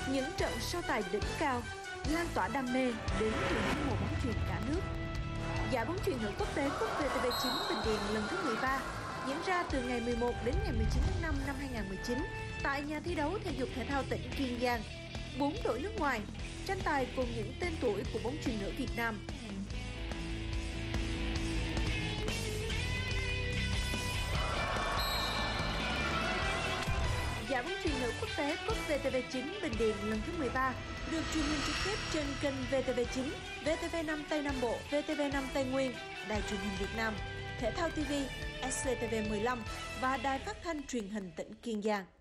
Những trận so tài đỉnh cao lan tỏa đam mê đến từ những mùa bóng chuyền cả nước. Giải bóng chuyền nữ quốc tế cúp VTV9 Bình Điền lần thứ 13 diễn ra từ ngày 11 đến ngày 19 tháng 5 năm 2019 tại nhà thi đấu thể dục thể thao tỉnh Kiên Giang. 4 đội nước ngoài tranh tài cùng những tên tuổi của bóng chuyền nữ Việt Nam. Giải bóng chuyền nữ quốc tế cúp VTV9 Bình Điền lần thứ 13 được truyền hình trực tiếp trên kênh VTV9, VTV5 Tây Nam Bộ, VTV5 Tây Nguyên, Đài truyền hình Việt Nam, Thể thao TV, SCTV 15 và Đài phát thanh truyền hình tỉnh Kiên Giang.